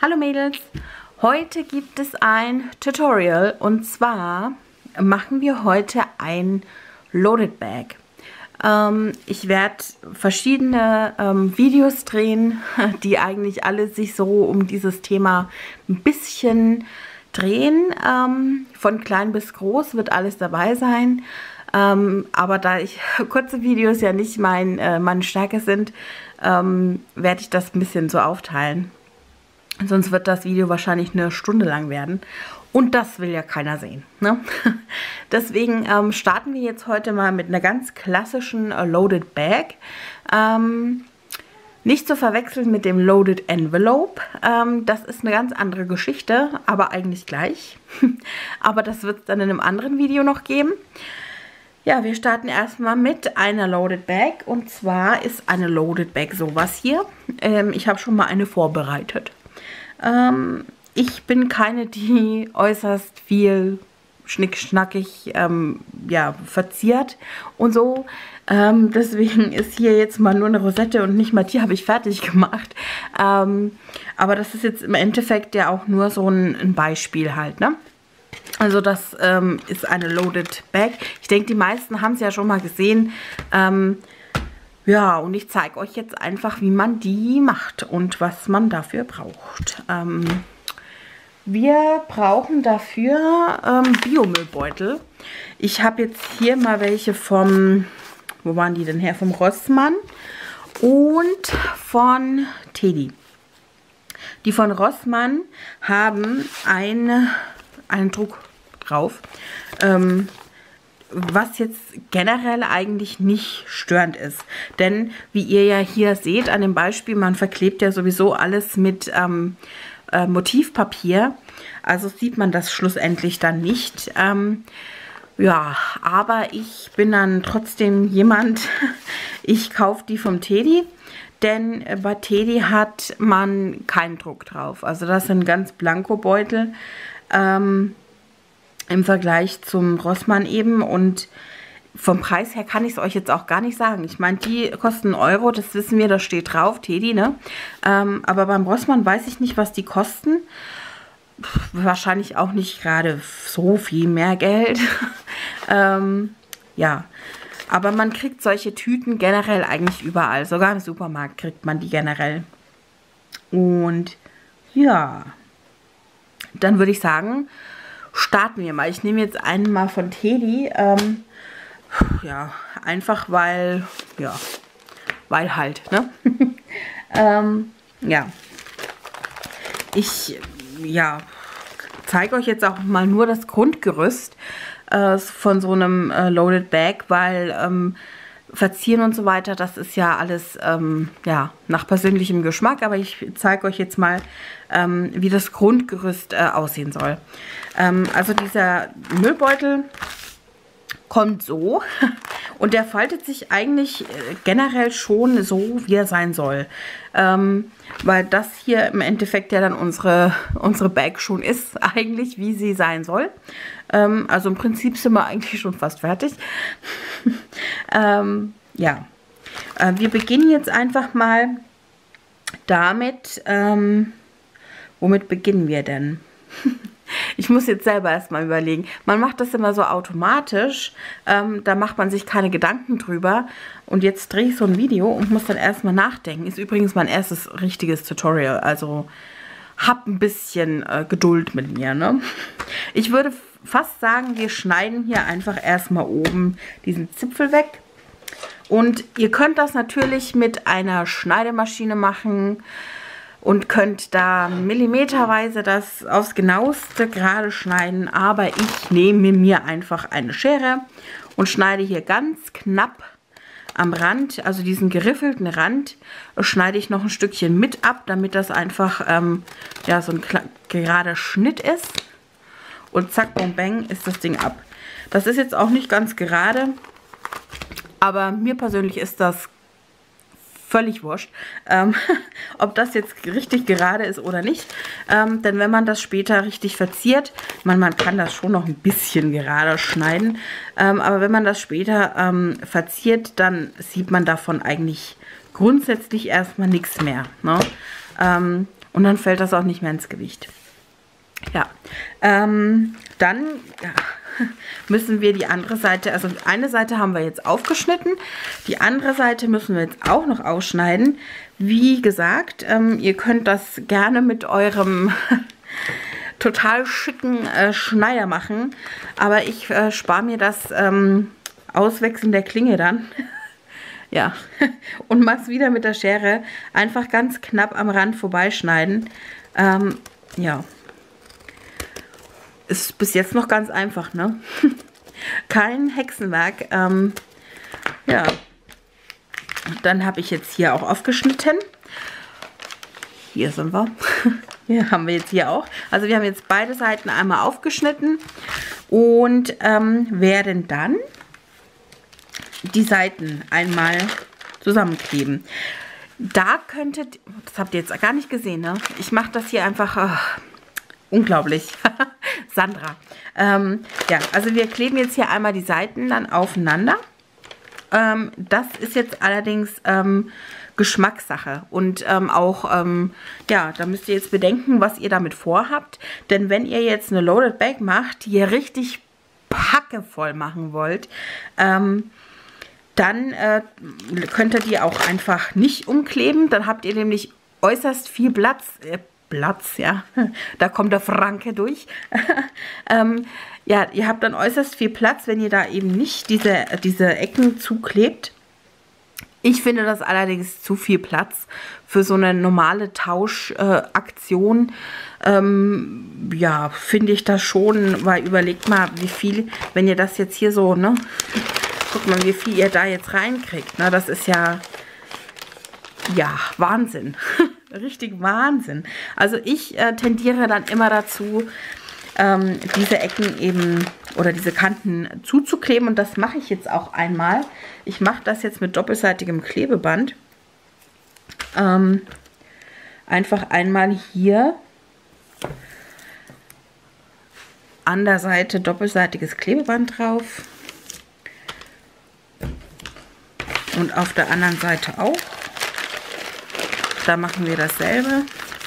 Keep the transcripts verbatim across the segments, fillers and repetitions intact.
Hallo Mädels, heute gibt es ein Tutorial und zwar machen wir heute ein Loaded Bag. Ähm, ich werde verschiedene ähm, Videos drehen, die eigentlich alle sich so um dieses Thema ein bisschen drehen. Ähm, von klein bis groß wird alles dabei sein. Ähm, aber da ich kurze Videos ja nicht mein, äh, meine Stärke sind, ähm, werde ich das ein bisschen so aufteilen. Sonst wird das Video wahrscheinlich eine Stunde lang werden. Und das will ja keiner sehen, ne? Deswegen ähm, starten wir jetzt heute mal mit einer ganz klassischen äh, Loaded Bag. Ähm, nicht zu verwechseln mit dem Loaded Envelope. Ähm, das ist eine ganz andere Geschichte, aber eigentlich gleich. Aber das wird es dann in einem anderen Video noch geben. Ja, wir starten erstmal mit einer Loaded Bag. Und zwar ist eine Loaded Bag sowas hier. Ähm, ich habe schon mal eine vorbereitet. Ähm, ich bin keine, die äußerst viel schnickschnackig ähm, ja, verziert und so. Ähm, deswegen ist hier jetzt mal nur eine Rosette und nicht mal die habe ich fertig gemacht. Ähm, aber das ist jetzt im Endeffekt ja auch nur so ein, ein Beispiel halt, ne? Also das ähm, ist eine Loaded Bag. Ich denke, die meisten haben es ja schon mal gesehen. Ähm, Ja, und ich zeige euch jetzt einfach, wie man die macht und was man dafür braucht. Ähm, wir brauchen dafür ähm, Biomüllbeutel. Ich habe jetzt hier mal welche vom, wo waren die denn her? Vom Rossmann und von Teddy. Die von Rossmann haben eine, einen Druck drauf. Ähm, Was jetzt generell eigentlich nicht störend ist. Denn wie ihr ja hier seht an dem Beispiel, man verklebt ja sowieso alles mit ähm, äh, Motivpapier. Also sieht man das schlussendlich dann nicht. Ähm, ja, aber ich bin dann trotzdem jemand, ich kaufe die vom Teddy. Denn bei Teddy hat man keinen Druck drauf. Also das sind ganz blanko Beutel. Ähm, Im Vergleich zum Rossmann eben, und vom Preis her kann ich es euch jetzt auch gar nicht sagen. Ich meine, die kosten einen Euro, das wissen wir, das steht drauf, Teddy, ne? Ähm, aber beim Rossmann weiß ich nicht, was die kosten. Pff, wahrscheinlich auch nicht gerade so viel mehr Geld. ähm, ja, aber man kriegt solche Tüten generell eigentlich überall. Sogar im Supermarkt kriegt man die generell. Und ja, dann würde ich sagen, starten wir mal. Ich nehme jetzt einen mal von Teddy. Ähm, ja, einfach weil, ja, weil halt, ne? ähm, ja. Ich, ja, zeige euch jetzt auch mal nur das Grundgerüst äh, von so einem äh, Loaded Bag, weil ähm, Verzieren und so weiter, das ist ja alles ähm, ja, nach persönlichem Geschmack, aber ich zeige euch jetzt mal, ähm, wie das Grundgerüst äh, aussehen soll. Ähm, also dieser Müllbeutel kommt so und der faltet sich eigentlich äh, generell schon so, wie er sein soll. Ähm, weil das hier im Endeffekt ja dann unsere, unsere Bag schon ist, eigentlich, wie sie sein soll. Ähm, also im Prinzip sind wir eigentlich schon fast fertig. ähm, ja, äh, wir beginnen jetzt einfach mal damit, ähm, womit beginnen wir denn? Ich muss jetzt selber erstmal überlegen. Man macht das immer so automatisch, ähm, da macht man sich keine Gedanken drüber. Und jetzt drehe ich so ein Video und muss dann erstmal nachdenken. Ist übrigens mein erstes richtiges Tutorial, also hab ein bisschen äh, Geduld mit mir, ne? Ich würde fast sagen, wir schneiden hier einfach erstmal oben diesen Zipfel weg. Und ihr könnt das natürlich mit einer Schneidemaschine machen und könnt da millimeterweise das aufs genaueste gerade schneiden. Aber ich nehme mir einfach eine Schere und schneide hier ganz knapp am Rand, also diesen geriffelten Rand, schneide ich noch ein Stückchen mit ab, damit das einfach ähm, ja, so ein gerader Schnitt ist. Und zack, bom, bang, ist das Ding ab. Das ist jetzt auch nicht ganz gerade, aber mir persönlich ist das völlig wurscht, ähm, ob das jetzt richtig gerade ist oder nicht. Ähm, denn wenn man das später richtig verziert, man, man kann das schon noch ein bisschen gerade schneiden, ähm, aber wenn man das später ähm, verziert, dann sieht man davon eigentlich grundsätzlich erstmal nichts mehr, ne? Ähm, und dann fällt das auch nicht mehr ins Gewicht. Ja, ähm, dann ja, müssen wir die andere Seite, also eine Seite haben wir jetzt aufgeschnitten, die andere Seite müssen wir jetzt auch noch ausschneiden. Wie gesagt, ähm, ihr könnt das gerne mit eurem total schicken äh, Schneider machen, aber ich äh, spare mir das ähm, Auswechseln der Klinge dann. Ja, und mach's wieder mit der Schere, einfach ganz knapp am Rand vorbeischneiden. Ähm, ja. Ist bis jetzt noch ganz einfach, ne? Kein Hexenwerk. Ähm, ja. Dann habe ich jetzt hier auch aufgeschnitten. Hier sind wir. Hier haben wir jetzt hier auch. Also wir haben jetzt beide Seiten einmal aufgeschnitten und ähm, werden dann die Seiten einmal zusammenkleben. Da könntet, das habt ihr jetzt gar nicht gesehen, ne? Ich mache das hier einfach... Oh, unglaublich. Sandra. Ähm, ja, also wir kleben jetzt hier einmal die Seiten dann aufeinander. Ähm, das ist jetzt allerdings ähm, Geschmackssache. Und ähm, auch, ähm, ja, da müsst ihr jetzt bedenken, was ihr damit vorhabt. Denn wenn ihr jetzt eine Loaded Bag macht, die ihr richtig packevoll machen wollt, ähm, dann äh, könnt ihr die auch einfach nicht umkleben. Dann habt ihr nämlich äußerst viel Platz. Äh, Platz, ja, da kommt der Franke durch. ähm, ja, ihr habt dann äußerst viel Platz, wenn ihr da eben nicht diese, diese Ecken zuklebt. Ich finde das allerdings zu viel Platz für so eine normale Tauschaktion. Äh, ähm, ja, finde ich das schon, weil überlegt mal, wie viel, wenn ihr das jetzt hier so, ne, guckt mal, wie viel ihr da jetzt reinkriegt, ne, das ist ja, ja, Wahnsinn. Richtig Wahnsinn. Also ich äh, tendiere dann immer dazu, ähm, diese Ecken eben oder diese Kanten zuzukleben. Und das mache ich jetzt auch einmal. Ich mache das jetzt mit doppelseitigem Klebeband. Ähm, einfach einmal hier an der Seite doppelseitiges Klebeband drauf. Und auf der anderen Seite auch. Da machen wir dasselbe.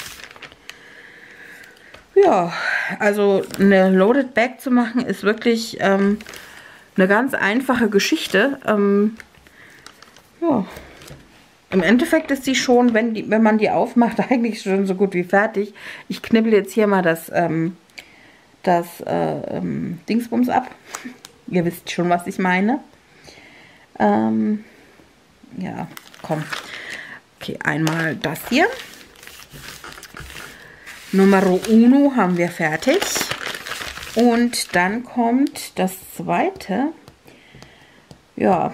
Ja, also eine Loaded Bag zu machen ist wirklich ähm, eine ganz einfache Geschichte. Ähm, ja, im Endeffekt ist die schon, wenn, die, wenn man die aufmacht, eigentlich schon so gut wie fertig. Ich knibbel jetzt hier mal das, ähm, das äh, ähm, Dingsbums ab. Ihr wisst schon, was ich meine. Ähm, ja, komm. Okay, einmal das hier. Numero uno haben wir fertig. Und dann kommt das zweite. Ja.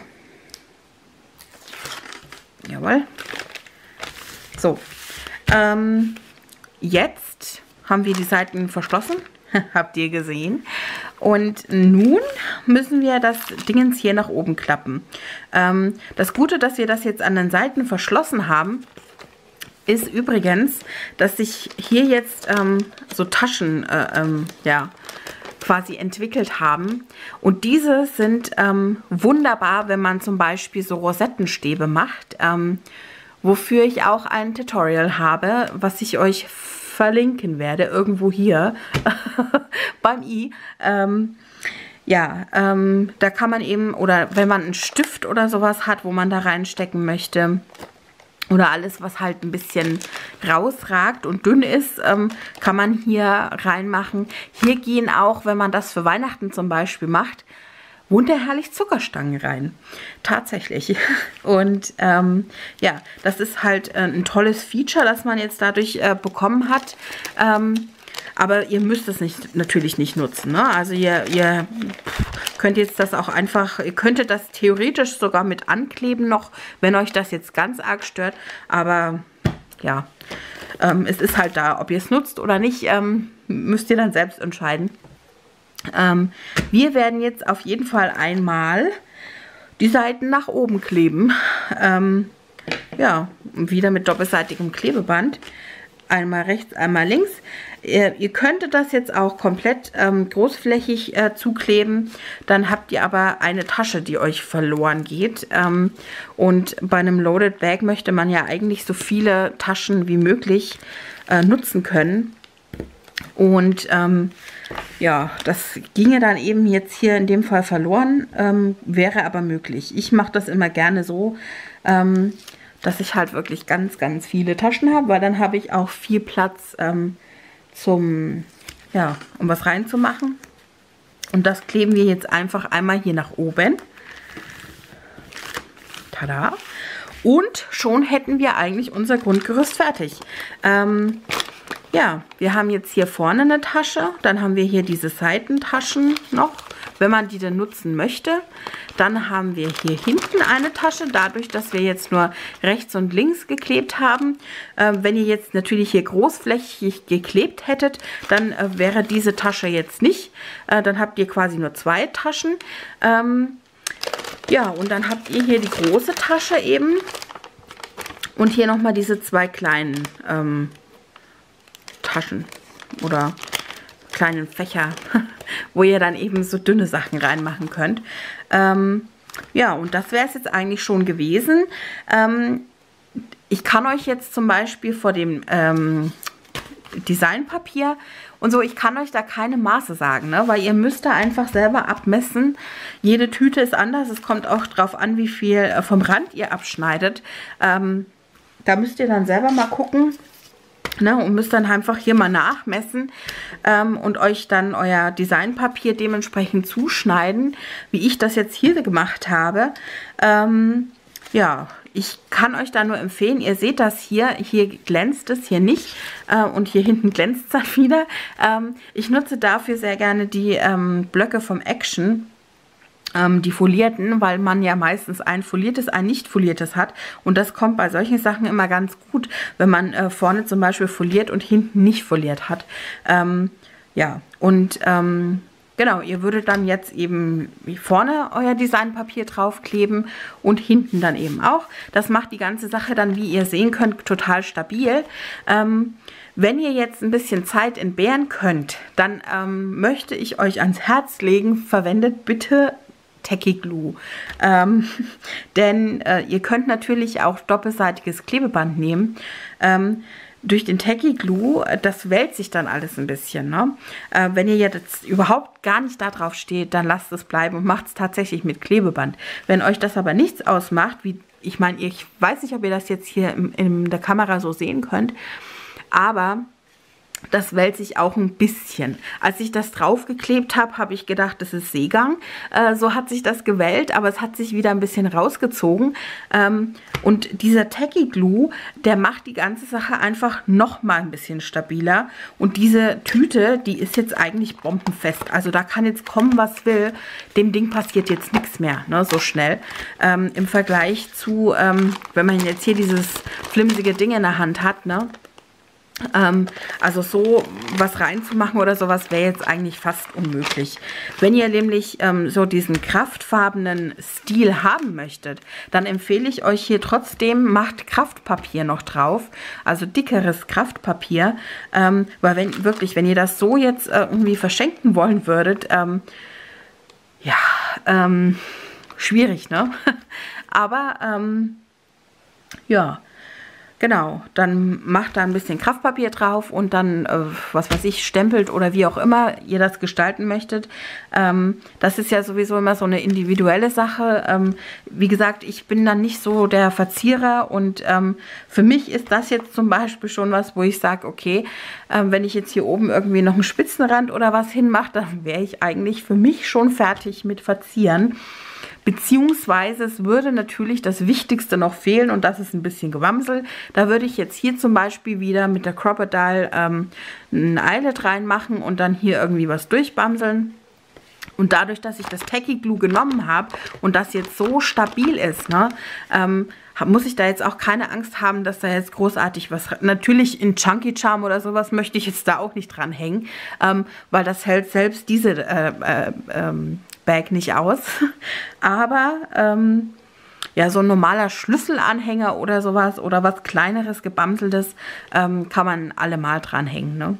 Jawohl. So. Ähm, jetzt haben wir die Seiten verschlossen. Habt ihr gesehen. Und nun müssen wir das Dingens hier nach oben klappen. Ähm, das Gute, dass wir das jetzt an den Seiten verschlossen haben, ist übrigens, dass sich hier jetzt ähm, so Taschen äh, ähm, ja, quasi entwickelt haben. Und diese sind ähm, wunderbar, wenn man zum Beispiel so Rosettenstäbe macht, ähm, wofür ich auch ein Tutorial habe, was ich euch verlinken werde, irgendwo hier beim i. Ähm, ja, ähm, da kann man eben, oder wenn man einen Stift oder sowas hat, wo man da reinstecken möchte, oder alles, was halt ein bisschen rausragt und dünn ist, ähm, kann man hier reinmachen. Hier gehen auch, wenn man das für Weihnachten zum Beispiel macht, wunderherrlich Zuckerstangen rein. Tatsächlich. Und ähm, ja, das ist halt äh, ein tolles Feature, das man jetzt dadurch äh, bekommen hat. Ähm, aber ihr müsst es nicht, natürlich nicht nutzen. Ne? Also ihr, ihr könnt jetzt das auch einfach, ihr könntet das theoretisch sogar mit ankleben noch, wenn euch das jetzt ganz arg stört. Aber ja, ähm, es ist halt da. Ob ihr es nutzt oder nicht, ähm, müsst ihr dann selbst entscheiden. Ähm, wir werden jetzt auf jeden Fall einmal die Seiten nach oben kleben. Ähm, ja, wieder mit doppelseitigem Klebeband. einmal rechts, einmal links. Ihr, ihr könntet das jetzt auch komplett ähm, großflächig äh, zukleben, dann habt ihr aber eine Tasche, die euch verloren geht. Ähm, und bei einem Loaded Bag möchte man ja eigentlich so viele Taschen wie möglich äh, nutzen können. Und ähm, ja, das ginge dann eben jetzt hier in dem Fall verloren, ähm, wäre aber möglich. Ich mache das immer gerne so, ähm, dass ich halt wirklich ganz, ganz viele Taschen habe, weil dann habe ich auch viel Platz ähm, zum, ja, um was reinzumachen. Und das kleben wir jetzt einfach einmal hier nach oben. Tada! Und schon hätten wir eigentlich unser Grundgerüst fertig. Ähm, ja, wir haben jetzt hier vorne eine Tasche, dann haben wir hier diese Seitentaschen noch, wenn man die denn nutzen möchte. Dann haben wir hier hinten eine Tasche, dadurch, dass wir jetzt nur rechts und links geklebt haben. Äh, wenn ihr jetzt natürlich hier großflächig geklebt hättet, dann äh, wäre diese Tasche jetzt nicht. Äh, dann habt ihr quasi nur zwei Taschen. Ähm, ja, und dann habt ihr hier die große Tasche eben und hier nochmal diese zwei kleinen ähm, Taschen oder kleinen Fächer, wo ihr dann eben so dünne Sachen reinmachen könnt. Ähm, ja, und das wäre es jetzt eigentlich schon gewesen. Ähm, ich kann euch jetzt zum Beispiel vor dem ähm, Designpapier und so, ich kann euch da keine Maße sagen, ne? Weil ihr müsst da einfach selber abmessen. Jede Tüte ist anders. Es kommt auch drauf an, wie viel vom Rand ihr abschneidet. Ähm, da müsst ihr dann selber mal gucken. Ne, und müsst dann einfach hier mal nachmessen ähm, und euch dann euer Designpapier dementsprechend zuschneiden, wie ich das jetzt hier gemacht habe. Ähm, ja, ich kann euch da nur empfehlen, ihr seht das hier, hier glänzt es, hier nicht äh, und hier hinten glänzt es dann wieder. Ähm, ich nutze dafür sehr gerne die ähm, Blöcke vom Action. Die folierten, weil man ja meistens ein foliertes, ein nicht foliertes hat. Und das kommt bei solchen Sachen immer ganz gut, wenn man äh, vorne zum Beispiel foliert und hinten nicht foliert hat. Ähm, ja, und ähm, genau, ihr würdet dann jetzt eben vorne euer Designpapier draufkleben und hinten dann eben auch. Das macht die ganze Sache dann, wie ihr sehen könnt, total stabil. Ähm, Wenn ihr jetzt ein bisschen Zeit entbehren könnt, dann ähm, möchte ich euch ans Herz legen, verwendet bitte Tacky Glue. Ähm, denn äh, ihr könnt natürlich auch doppelseitiges Klebeband nehmen. Ähm, durch den Tacky Glue, das wälzt sich dann alles ein bisschen. Ne? Äh, wenn ihr jetzt überhaupt gar nicht da drauf steht, dann lasst es bleiben und macht es tatsächlich mit Klebeband. Wenn euch das aber nichts ausmacht, wie ich meine, ich weiß nicht, ob ihr das jetzt hier in, in der Kamera so sehen könnt, aber das wälzt sich auch ein bisschen. Als ich das draufgeklebt habe, habe ich gedacht, das ist Seegang. Äh, so hat sich das gewellt, aber es hat sich wieder ein bisschen rausgezogen. Ähm, und dieser Tacky Glue, der macht die ganze Sache einfach noch mal ein bisschen stabiler. Und diese Tüte, die ist jetzt eigentlich bombenfest. Also da kann jetzt kommen, was will. Dem Ding passiert jetzt nichts mehr, ne, so schnell. Ähm, im Vergleich zu, ähm, wenn man jetzt hier dieses flimsige Ding in der Hand hat, ne. Ähm, also so was reinzumachen oder sowas wäre jetzt eigentlich fast unmöglich. Wenn ihr nämlich ähm, so diesen kraftfarbenen Stil haben möchtet, dann empfehle ich euch hier trotzdem, macht Kraftpapier noch drauf, also dickeres Kraftpapier, ähm, weil wenn wirklich, wenn ihr das so jetzt äh, irgendwie verschenken wollen würdet, ähm, ja, ähm, schwierig, ne? Aber, ähm, ja, genau, dann macht da ein bisschen Kraftpapier drauf und dann, äh, was weiß ich, stempelt oder wie auch immer ihr das gestalten möchtet. Ähm, das ist ja sowieso immer so eine individuelle Sache. Ähm, wie gesagt, ich bin dann nicht so der Verzierer und ähm, für mich ist das jetzt zum Beispiel schon was, wo ich sage, okay, äh, wenn ich jetzt hier oben irgendwie noch einen Spitzenrand oder was hinmache, dann wäre ich eigentlich für mich schon fertig mit Verzieren. Beziehungsweise es würde natürlich das Wichtigste noch fehlen und das ist ein bisschen Gewamsel. Da würde ich jetzt hier zum Beispiel wieder mit der Crocodile ähm, ein Eyelet reinmachen und dann hier irgendwie was durchbamseln. Und dadurch, dass ich das Tacky Glue genommen habe und das jetzt so stabil ist, ne, ähm, muss ich da jetzt auch keine Angst haben, dass da jetzt großartig was... Natürlich in Chunky Charm oder sowas möchte ich jetzt da auch nicht dran hängen, ähm, weil das hält selbst diese... Äh, äh, ähm, Bag nicht aus, aber ähm, ja, so ein normaler Schlüsselanhänger oder sowas oder was kleineres, gebamseltes, ähm, kann man allemal dranhängen, ne?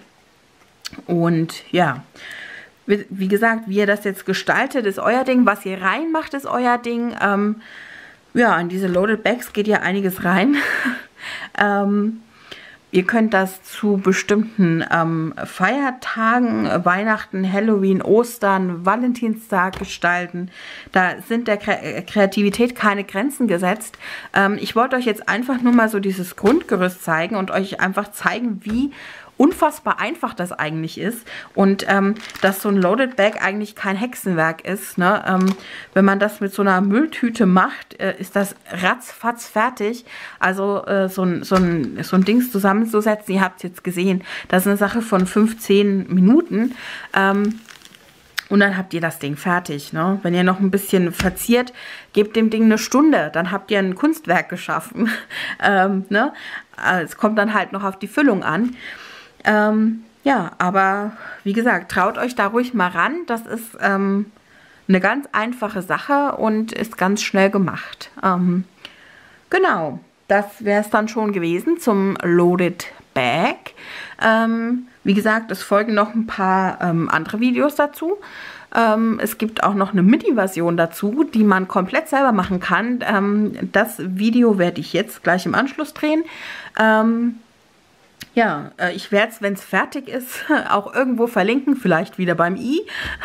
Und ja, wie, wie gesagt, wie ihr das jetzt gestaltet, ist euer Ding. Was ihr reinmacht, ist euer Ding. Ähm, ja, in diese Loaded Bags geht ja einiges rein. ähm, Ihr könnt das zu bestimmten ähm, Feiertagen, äh, Weihnachten, Halloween, Ostern, Valentinstag gestalten. Da sind der Kre Kreativität keine Grenzen gesetzt. Ähm, ich wollte euch jetzt einfach nur mal so dieses Grundgerüst zeigen und euch einfach zeigen, wie unfassbar einfach das eigentlich ist und ähm, dass so ein Loaded Bag eigentlich kein Hexenwerk ist. Ne? Ähm, wenn man das mit so einer Mülltüte macht, äh, ist das ratzfatz fertig. Also äh, so, ein, so, ein, so ein Dings zusammenzusetzen, ihr habt es jetzt gesehen, das ist eine Sache von fünfzehn Minuten. Ähm, Und dann habt ihr das Ding fertig. Ne? Wenn ihr noch ein bisschen verziert, gebt dem Ding eine Stunde. Dann habt ihr ein Kunstwerk geschaffen. ähm, ne? Es kommt dann halt noch auf die Füllung an. Ähm, ja, aber wie gesagt, traut euch da ruhig mal ran. Das ist ähm, eine ganz einfache Sache und ist ganz schnell gemacht. Ähm, genau, das wäre es dann schon gewesen zum Loaded Bag. Ähm, wie gesagt, es folgen noch ein paar ähm, andere Videos dazu. Ähm, es gibt auch noch eine Mini-Version dazu, die man komplett selber machen kann. Ähm, das Video werde ich jetzt gleich im Anschluss drehen. Ähm, ja, äh, ich werde es, wenn es fertig ist, auch irgendwo verlinken, vielleicht wieder beim i.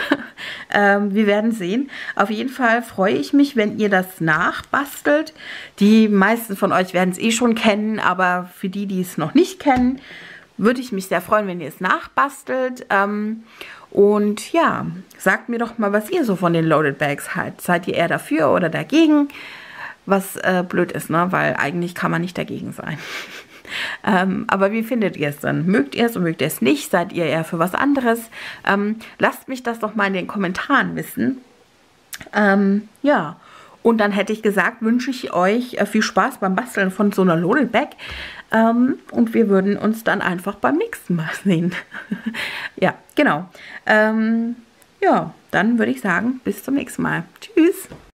ähm, wir werden sehen. Auf jeden Fall freue ich mich, wenn ihr das nachbastelt. Die meisten von euch werden es eh schon kennen, aber für die, die es noch nicht kennen, würde ich mich sehr freuen, wenn ihr es nachbastelt. Ähm, und ja, sagt mir doch mal, was ihr so von den Loaded Bags haltet. Seid ihr eher dafür oder dagegen? Was äh, blöd ist, ne? Weil eigentlich kann man nicht dagegen sein. ähm, aber wie findet ihr es dann? Mögt ihr es oder mögt ihr es nicht? Seid ihr eher für was anderes? Ähm, lasst mich das doch mal in den Kommentaren wissen. Ähm, ja. Und dann hätte ich gesagt, wünsche ich euch äh, viel Spaß beim Basteln von so einer Loaded Bag. Ähm, und wir würden uns dann einfach beim nächsten Mal sehen. Ja, genau. Ähm, ja, dann würde ich sagen, bis zum nächsten Mal. Tschüss.